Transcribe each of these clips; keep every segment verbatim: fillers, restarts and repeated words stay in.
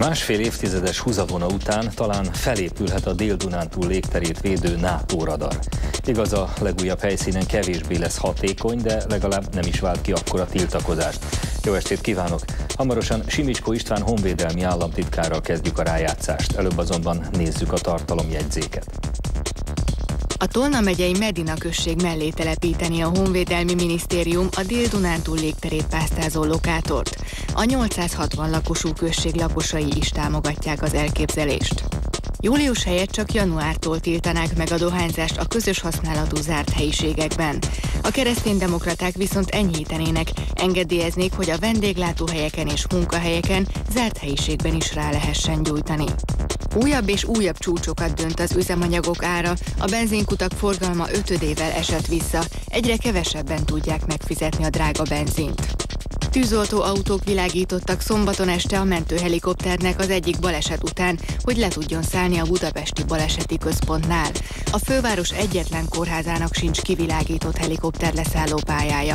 Másfél évtizedes húzavona után talán felépülhet a Dél-Dunántúl légterét védő NATO radar. Igaz, a legújabb helyszínen kevésbé lesz hatékony, de legalább nem is vált ki akkora tiltakozást. Jó estét kívánok! Hamarosan Simicskó István honvédelmi államtitkárral kezdjük a rájátszást. Előbb azonban nézzük a tartalomjegyzéket. A Tolna megyei Medina község mellé telepíteni a Honvédelmi Minisztérium a Dél-Dunántúl légterét pásztázó lokátort. A nyolcszázhatvan lakosú község lakosai is támogatják az elképzelést. Július helyett csak januártól tiltanák meg a dohányzást a közös használatú zárt helyiségekben. A kereszténydemokraták viszont enyhítenének, engedélyeznék, hogy a vendéglátóhelyeken és munkahelyeken zárt helyiségben is rá lehessen gyújtani. Újabb és újabb csúcsokat dönt az üzemanyagok ára, a benzinkutak forgalma ötödével esett vissza, egyre kevesebben tudják megfizetni a drága benzint. Tűzoltóautók világítottak szombaton este a mentőhelikopternek az egyik baleset után, hogy le tudjon szállni a budapesti baleseti központnál. A főváros egyetlen kórházának sincs kivilágított helikopter leszálló pályája.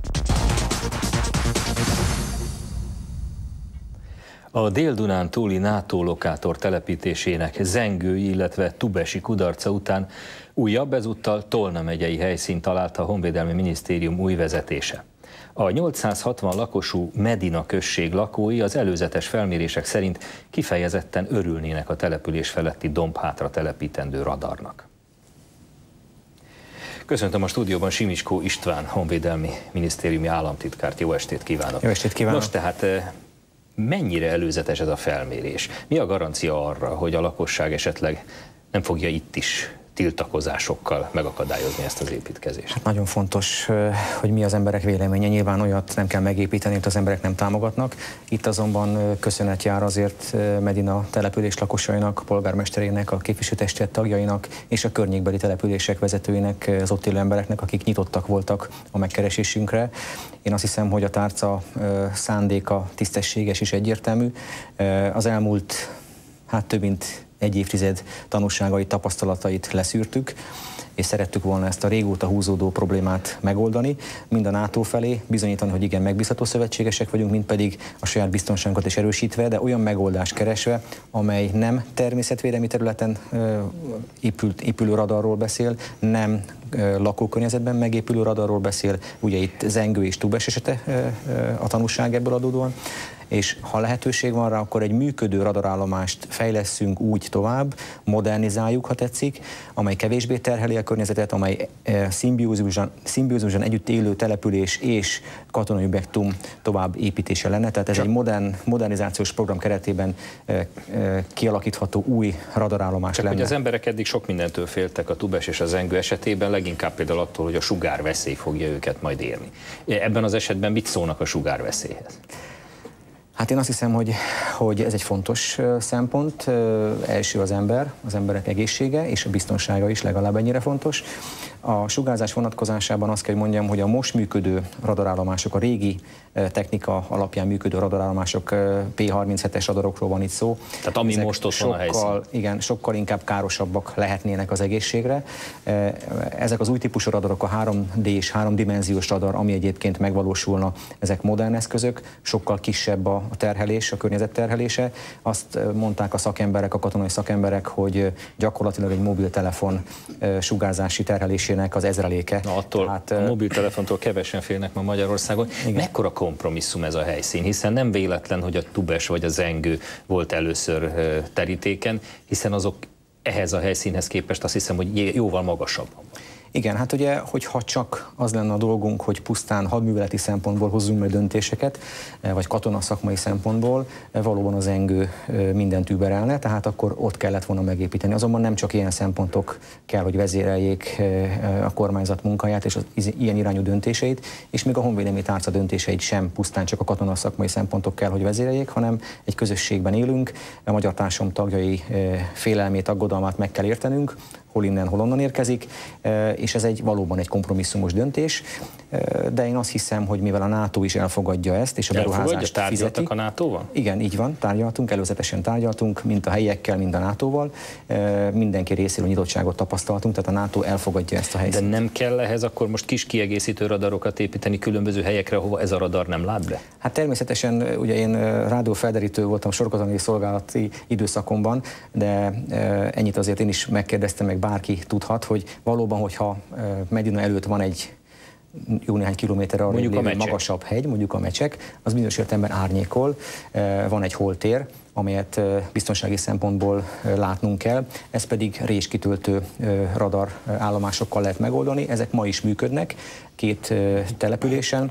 A Dél-Dunántúli NATO lokátor telepítésének zengői, illetve tubesi kudarca után újabb, ezúttal Tolna megyei helyszínt találta a Honvédelmi Minisztérium új vezetése. A nyolcszázhatvan lakosú Medina község lakói az előzetes felmérések szerint kifejezetten örülnének a település feletti dombhátra telepítendő radarnak. Köszöntöm a stúdióban Simicskó István honvédelmi minisztériumi államtitkárt. Jó estét kívánok! Jó estét kívánok! Most tehát mennyire előzetes ez a felmérés? Mi a garancia arra, hogy a lakosság esetleg nem fogja itt is tiltakozásokkal megakadályozni ezt az építkezést? Hát nagyon fontos, hogy mi az emberek véleménye. Nyilván olyat nem kell megépíteni, amit az emberek nem támogatnak. Itt azonban köszönet jár azért Medina település lakosainak, a polgármesterének, a képviselőtestület tagjainak és a környékbeli települések vezetőinek, az ott élő embereknek, akik nyitottak voltak a megkeresésünkre. Én azt hiszem, hogy a tárca szándéka tisztességes és egyértelmű. Az elmúlt hát több mint egy évtized tanulságait, tapasztalatait leszűrtük, és szerettük volna ezt a régóta húzódó problémát megoldani, mind a NATO felé bizonyítani, hogy igen, megbízható szövetségesek vagyunk, mind pedig a saját biztonságunkat is erősítve, de olyan megoldást keresve, amely nem természetvédelmi területen épült, épülő radarról beszél, nem lakókörnyezetben megépülő radarról beszél, ugye itt zengő és tubes esete a tanúság ebből adódóan, és ha lehetőség van rá, akkor egy működő radarállomást fejlesszünk úgy tovább, modernizáljuk, ha tetszik, amely kevésbé terheli a környezetet, amely szimbiózusan, szimbiózusan együtt élő település és katonai objektum tovább építése lenne. Tehát ez Csak. egy modern, modernizációs program keretében kialakítható új radarállomás Csak lenne. hogy az emberek eddig sok mindentől féltek a tubes és a zengő esetében, leginkább például attól, hogy a sugárveszély fogja őket majd érni. Ebben az esetben mit szólnak a sugárveszélyhez? Hát én azt hiszem, hogy, hogy ez egy fontos szempont. Első az ember, az emberek egészsége és a biztonsága is legalább ennyire fontos. A sugárzás vonatkozásában azt kell, hogy mondjam, hogy a most működő radarállomások, a régi technika alapján működő radarállomások, P harminchetes radarokról van itt szó. Tehát ami Ezek most ott van a helyszín. Igen, sokkal inkább károsabbak lehetnének az egészségre. Ezek az új típusú radarok, a három dés, háromdimenziós radar, ami egyébként megvalósulna, ezek modern eszközök, sokkal kisebb a terhelés, a környezet terhelése. Azt mondták a szakemberek, a katonai szakemberek, hogy gyakorlatilag egy mobiltelefon sugárzási terhelésének az ezreléke. Na, attól hát, a mobiltelefontól kevesen félnek ma Magyarországon. Igen. Mekkora kompromisszum ez a helyszín, hiszen nem véletlen, hogy a tubes vagy a zengő volt először terítéken, hiszen azok ehhez a helyszínhez képest azt hiszem, hogy jóval magasabban. Igen, hát ugye, hogyha csak az lenne a dolgunk, hogy pusztán hadműveleti szempontból hozzunk meg döntéseket, vagy katonaszakmai szempontból, valóban az zengő mindent überelne, tehát akkor ott kellett volna megépíteni. Azonban nem csak ilyen szempontok kell, hogy vezéreljék a kormányzat munkáját és az ilyen irányú döntéseit, és még a honvédelmi tárca döntéseit sem pusztán csak a katonaszakmai szempontok kell, hogy vezéreljék, hanem egy közösségben élünk, a magyar társadalom tagjai félelmét, aggodalmát meg kell értenünk, hol innen, hol onnan érkezik, és ez egy valóban egy kompromisszumos döntés, de én azt hiszem, hogy mivel a NATO is elfogadja ezt, és a beruházást fizeti. A nátóval? Igen, így van, tárgyaltunk, előzetesen tárgyaltunk, mint a helyiekkel, mind a nátóval. Mindenki részéről nyitottságot tapasztaltunk, tehát a NATO elfogadja ezt a helyszínt. De nem kell ehhez akkor most kis kiegészítő radarokat építeni különböző helyekre, ahova ez a radar nem lát be? Hát természetesen, ugye én rádiófelderítő voltam sorokatoni szolgálati időszakomban, de ennyit azért én is megkérdeztem, meg bárki tudhat, hogy valóban, hogyha Medina előtt van egy jó néhány kilométerre arra lévő magasabb hegy, mondjuk a Mecsek, az bizonyos értelemben árnyékol, van egy holtér, amelyet biztonsági szempontból látnunk kell, ez pedig réskitöltő radar állomásokkal lehet megoldani, ezek ma is működnek két településen,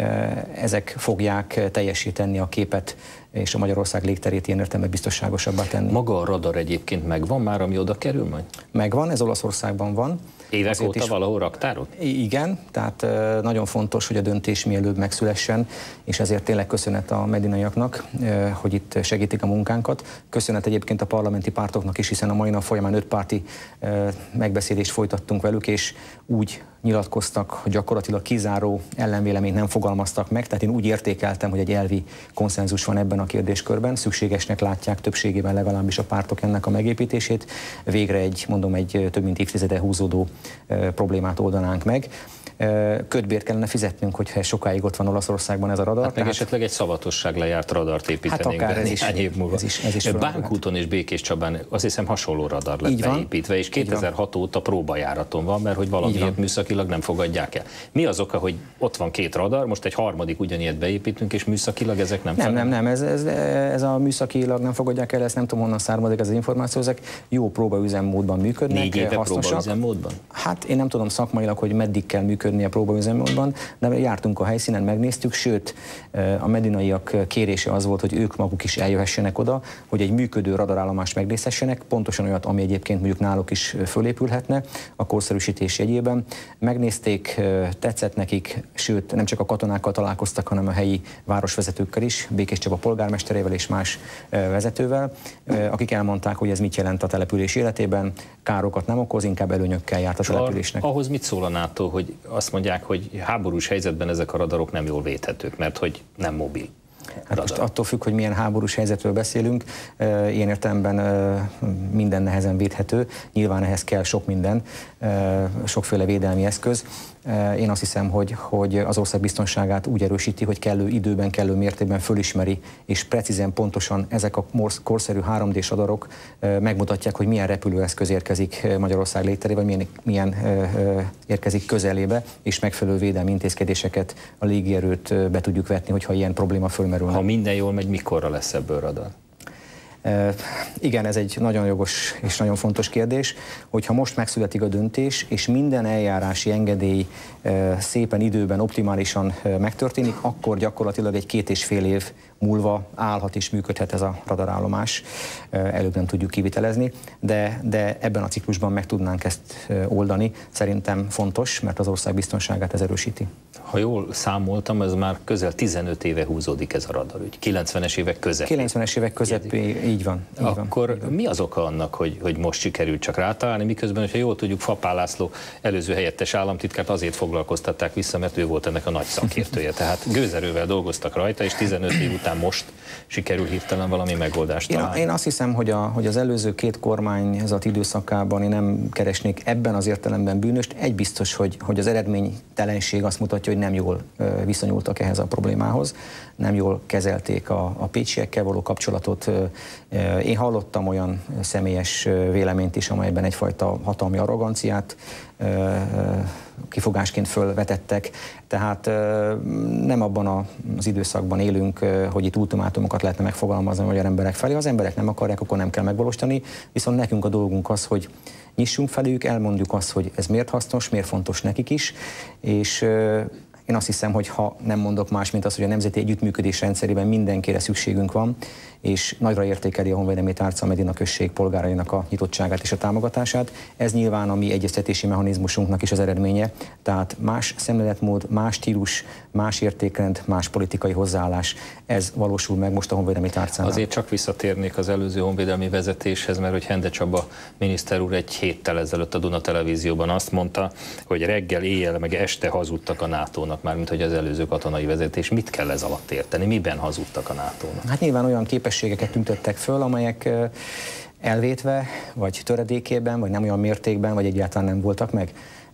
ezek fogják teljesíteni a képet és a Magyarország légterét ilyen értelemben biztonságosabbá tenni. Maga a radar egyébként megvan már, ami oda kerül majd? Megvan, ez Olaszországban van. Évek Azért óta is valahol raktáron? Igen, tehát nagyon fontos, hogy a döntés mielőbb megszülessen, és ezért tényleg köszönet a medinaiaknak, hogy itt segítik a munkánkat. Köszönet egyébként a parlamenti pártoknak is, hiszen a mai nap folyamán öt párti megbeszélést folytattunk velük, és úgy nyilatkoztak, hogy gyakorlatilag kizáró ellenvéleményt nem fogalmaztak meg, tehát én úgy értékeltem, hogy egy elvi konszenzus van ebben a kérdéskörben, szükségesnek látják többségében legalábbis a pártok ennek a megépítését, végre egy, mondom, egy több mint évtizede húzódó e, problémát oldanánk meg. Kötbért kellene fizetnünk, hogyha sokáig ott van Olaszországban ez a radar. Hát meg tehát... esetleg egy szavatosság lejárt radart építenénk hát be néhány év múlva. Ez is, ez is Bánkúton és Békés Csabán azt hiszem hasonló radar lett beépítve, és kétezer-hat óta próbajáraton van, mert hogy valamiért műszakilag nem fogadják el. Mi az oka, hogy ott van két radar, most egy harmadik ugyanilyet beépítünk, és műszakilag ezek nem Nem, nem, nem, ez, ez, ez a műszakilag nem fogadják el, ezt nem tudom honnan származik ez az információ, ezek jó próbaüzemmódban működnek. Négy éve próbaüzemmódban? Hát én nem tudom szakmailag, hogy meddig kell működni a próbaüzemmódban, de jártunk a helyszínen, megnéztük, sőt a medinaiak kérése az volt, hogy ők maguk is eljöhessenek oda, hogy egy működő radarállomást megnézhessenek, pontosan olyat, ami egyébként mondjuk náluk is fölépülhetne a korszerűsítés jegyében. Megnézték, tetszett nekik, sőt nem csak a katonákkal találkoztak, hanem a helyi városvezetőkkel is, Békés Csaba polgármesterével és más vezetővel, akik elmondták, hogy ez mit jelent a település életében, károkat nem okoz, inkább előnyökkel járt a településnek. Ahhoz mit szól a NATO, hogy azt mondják, hogy háborús helyzetben ezek a radarok nem jól védhetők, mert hogy nem mobil? Hát most attól függ, hogy milyen háborús helyzetről beszélünk, ilyen értelemben minden nehezen védhető, nyilván ehhez kell sok minden, sokféle védelmi eszköz. Én azt hiszem, hogy, hogy az ország biztonságát úgy erősíti, hogy kellő időben, kellő mértékben fölismeri, és precízen, pontosan ezek a korszerű három dés radarok megmutatják, hogy milyen repülőeszköz érkezik Magyarország légterébe, milyen, milyen érkezik közelébe, és megfelelő védelmi intézkedéseket a légierőt be tudjuk vetni, hogyha ilyen probléma fölmerülne. Ha minden jól megy, mikorra lesz ebből radar? Uh, igen, ez egy nagyon jogos és nagyon fontos kérdés, hogyha most megszületik a döntés, és minden eljárási engedély uh, szépen időben, optimálisan uh, megtörténik, akkor gyakorlatilag egy két és fél év múlva állhat és működhet ez a radarállomás. Uh, előbb nem tudjuk kivitelezni, de, de ebben a ciklusban meg tudnánk ezt uh, oldani. Szerintem fontos, mert az ország biztonságát ez erősíti. Ha jól számoltam, ez már közel tizenöt éve húzódik ez a radar, úgy kilencvenes évek közepén. kilencvenes évek közepén, így van. Így Akkor van, így van. Mi az oka annak, hogy, hogy most sikerült csak rátalálni, miközben, hogyha jól tudjuk, Fapál László előző helyettes államtitkárt azért foglalkoztatták vissza, mert ő volt ennek a nagy szakértője. Tehát gőzerővel dolgoztak rajta, és tizenöt év után most sikerül hirtelen valami megoldást találni. Én, én azt hiszem, hogy, a, hogy az előző két kormányzat időszakában én nem keresnék ebben az értelemben bűnöst. Egy biztos, hogy, hogy az eredménytelenség azt mutatja, hogy nem jól viszonyultak ehhez a problémához, nem jól kezelték a, a pécsiekkel való kapcsolatot. Én hallottam olyan személyes véleményt is, amelyben egyfajta hatalmi arroganciát kifogásként fölvetettek, tehát nem abban az időszakban élünk, hogy itt ultimátumokat lehetne megfogalmazni a magyar emberek felé. Az emberek nem akarják, akkor nem kell megvalósítani, viszont nekünk a dolgunk az, hogy nyissunk felük, elmondjuk azt, hogy ez miért hasznos, miért fontos nekik is, és Én azt hiszem, hogy ha nem mondok más, mint az, hogy a nemzeti együttműködés rendszerében mindenkire szükségünk van, és nagyra értékeli a Honvédelmi Tárca a Medina község polgárainak a nyitottságát és a támogatását. Ez nyilván a mi egyeztetési mechanizmusunknak is az eredménye, tehát más szemléletmód, más stílus, más értékrend, más politikai hozzáállás. Ez valósul meg most a Honvédelmi Tárcánál. Azért csak visszatérnék az előző honvédelmi vezetéshez, mert hogy Hende Csaba miniszter úr egy héttel ezelőtt a Duna Televízióban azt mondta, hogy reggel, éjjel, meg este hazudtak a nátónak, mármint hogy az előző katonai vezetés. Mit kell ez alatt érteni? Miben hazudtak a nátónak? Hát nyilván olyan képességeket tüntettek föl, amelyek elvétve, vagy töredékében, vagy nem olyan mértékben, vagy egyáltalán nem voltak meg.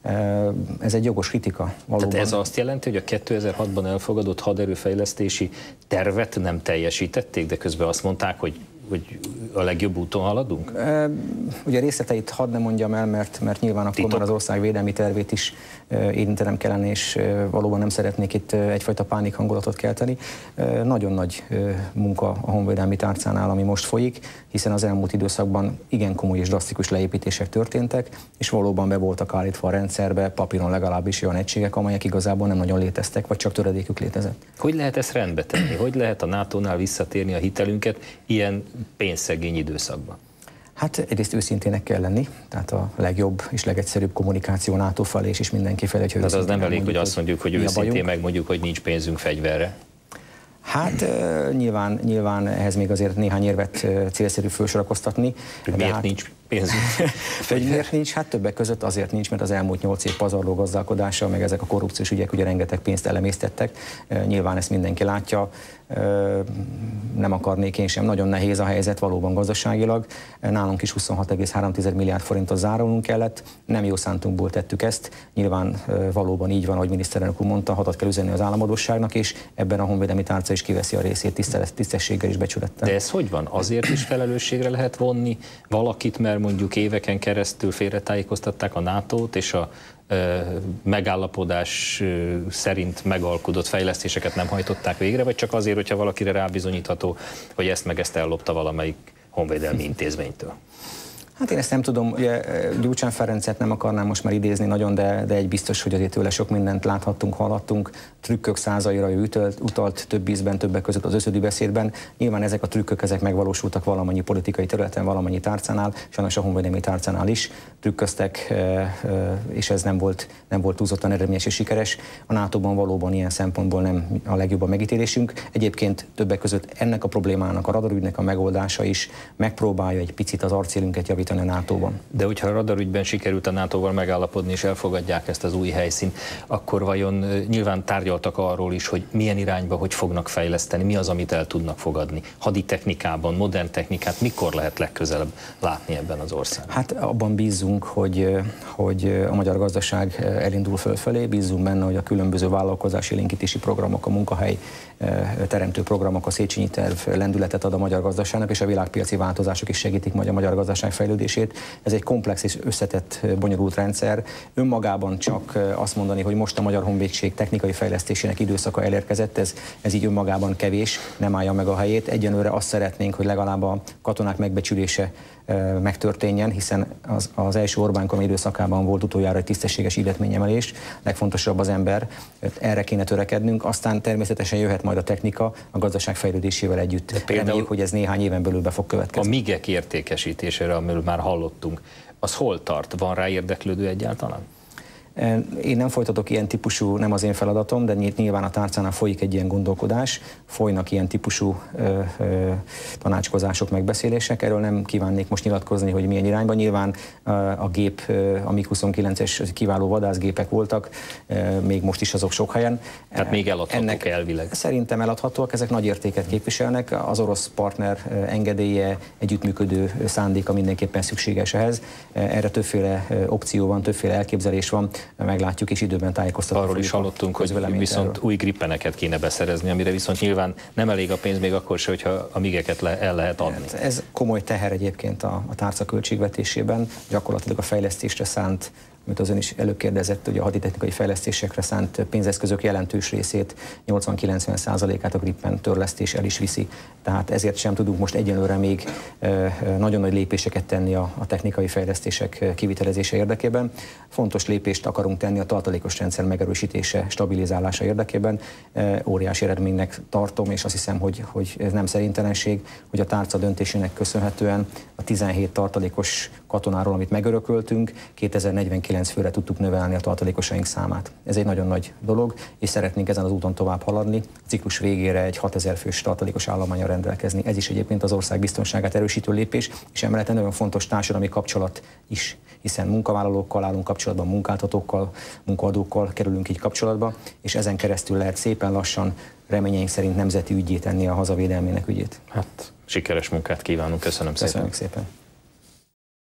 Ez egy jogos kritika. Valóban. Tehát ez azt jelenti, hogy a kétezer-hatban elfogadott haderőfejlesztési tervet nem teljesítették, de közben azt mondták, hogy hogy a legjobb úton haladunk? E, ugye részleteit hadd ne mondjam el, mert, mert nyilván akkor már az ország védelmi tervét is e, érintenem kellene, és e, valóban nem szeretnék itt e, egyfajta pánik hangulatot kelteni. E, nagyon nagy e, munka a Honvédelmi Tárcánál, ami most folyik, hiszen az elmúlt időszakban igen komoly és drasztikus leépítések történtek, és valóban be voltak állítva a rendszerbe, papíron legalábbis olyan egységek, amelyek igazából nem nagyon léteztek, vagy csak töredékük létezett. Hogy lehet ezt rendbe tenni? Hogy lehet a nátónál visszatérni a hitelünket ilyen pénzszegény időszakban? Hát egyrészt őszintének kell lenni, tehát a legjobb és legegyszerűbb kommunikáció NATO felé és mindenki felé. Tehát az nem elég, hogy azt mondjuk, hogy őszintén megmondjuk, hogy nincs pénzünk fegyverre. Hát uh, nyilván, nyilván ehhez még azért néhány érvet uh, célszerű felsorakoztatni. Miért hát, nincs pénzünk? Hogy miért nincs? Hát többek között azért nincs, mert az elmúlt nyolc év pazarló gazdálkodása, meg ezek a korrupciós ügyek ugye rengeteg pénzt elemésztettek. Uh, nyilván ezt mindenki látja. Uh, nem akarnék én sem. Nagyon nehéz a helyzet valóban gazdaságilag. Uh, nálunk is huszonhat egész három milliárd forintot zárolnunk kellett. Nem jó szántunkból tettük ezt. Nyilván uh, valóban így van, ahogy miniszterelnök úr mondta, hatat kell üzenni az államadósságnak, és ebben a Honvédelmi Tárca is kiveszi a részét tisztességgel és becsülettel. De ez hogy van? Azért is felelősségre lehet vonni valakit, mert mondjuk éveken keresztül félretájékoztatták a nátót, és a ö, megállapodás ö, szerint megalkudott fejlesztéseket nem hajtották végre, vagy csak azért, hogyha valakire rábizonyítható, hogy ezt meg ezt ellopta valamelyik honvédelmi intézménytől? Hát én ezt nem tudom, ugye Gyurcsány Ferencet nem akarnám most már idézni nagyon, de, de egy biztos, hogy azért tőle sok mindent láthattunk, hallhattunk, trükkök százaira ő utalt, utalt több ízben, többek között az összödi beszédben. Nyilván ezek a trükkök, ezek megvalósultak valamennyi politikai területen, valamennyi tárcánál, sajnos a Honvédelmi Tárcánál is trükköztek, és ez nem volt, nem volt túlzottan eredményes és sikeres. A nátóban valóban ilyen szempontból nem a legjobb a megítélésünk. Egyébként többek között ennek a problémának, a radarügynek a megoldása is megpróbálja egy picit az arcélünket javítani a nátóban. De hogyha a radarügyben sikerült a nátóval megállapodni és elfogadják ezt az új helyszínt, akkor vajon nyilván tárgyaltak arról is, hogy milyen irányba, hogy fognak fejleszteni, mi az, amit el tudnak fogadni. Haditechnikában, modern technikát mikor lehet legközelebb látni ebben az országban? Hát abban bízzunk, hogy, hogy a magyar gazdaság elindul fölfelé, bízzunk benne, hogy a különböző vállalkozási élénkítési programok, a munkahely teremtő programok, a Széchenyi terv lendületet ad a magyar gazdaságnak, és a világpiaci változások is segítik majd a magyar gazdaság fejlődését. Ez egy komplex és összetett, bonyolult rendszer. Önmagában csak azt mondani, hogy most a Magyar Honvédség technikai fejlesztésének időszaka elérkezett, ez, ez így önmagában kevés, nem állja meg a helyét. Egyenlőre azt szeretnénk, hogy legalább a katonák megbecsülése megtörténjen, hiszen az, az első Orbán kormány időszakában volt utoljára egy tisztességes illetményemelés, legfontosabb az ember, erre kéne törekednünk, aztán természetesen jöhet majd a technika a gazdaság fejlődésével együtt. De például reméljük, hogy ez néhány éven belül be fog következni. A migek értékesítésére, amiről már hallottunk, az hol tart? Van rá érdeklődő egyáltalán? Én nem folytatok ilyen típusú, nem az én feladatom, de nyilván a tárcánál folyik egy ilyen gondolkodás, folynak ilyen típusú ö, ö, tanácskozások, megbeszélések. Erről nem kívánnék most nyilatkozni, hogy milyen irányban. Nyilván ö, a gép, ö, a mig huszonkilences kiváló vadászgépek voltak, ö, még most is azok sok helyen. Tehát még eladhatók Ennek elvileg? Szerintem eladhatóak, ezek nagy értéket képviselnek. Az orosz partner engedélye, együttműködő szándéka mindenképpen szükséges ehhez. Erre többféle opció van, többféle elképzelés van. Meglátjuk, és időben tájékoztatunk. Arról is hallottunk, hogy viszont erről. Új grippeneket kéne beszerezni, amire viszont nyilván nem elég a pénz még akkor se, hogyha a migeket le, el lehet adni. Hát ez komoly teher egyébként a, a tárca költségvetésében, gyakorlatilag a fejlesztésre szánt mint az ön is előbb kérdezett, hogy a haditechnikai fejlesztésekre szánt pénzeszközök jelentős részét, nyolcvan-kilencven százalékát a Gripen törlesztés el is viszi. Tehát ezért sem tudunk most egyelőre még nagyon nagy lépéseket tenni a, a technikai fejlesztések kivitelezése érdekében. Fontos lépést akarunk tenni a tartalékos rendszer megerősítése, stabilizálása érdekében. Óriási eredménynek tartom, és azt hiszem, hogy, hogy ez nem szerintelenség, hogy a tárca döntésének köszönhetően a tizenhét tartalékos katonáról, amit megörököltünk, kétezer-negyvenkilenc főre tudtuk növelni a tartalékosaink számát. Ez egy nagyon nagy dolog, és szeretnénk ezen az úton tovább haladni. A ciklus végére egy hatezer fős tartalékos állománnyal rendelkezni. Ez is egyébként az ország biztonságát erősítő lépés, és emellett nagyon fontos társadalmi kapcsolat is, hiszen munkavállalókkal állunk kapcsolatban, munkáltatókkal, munkaadókkal kerülünk így kapcsolatba, és ezen keresztül lehet szépen lassan, reményeink szerint nemzeti ügyé tenni a hazavédelmének ügyét. Hát sikeres munkát kívánunk, köszönöm, Köszönjük szépen. szépen.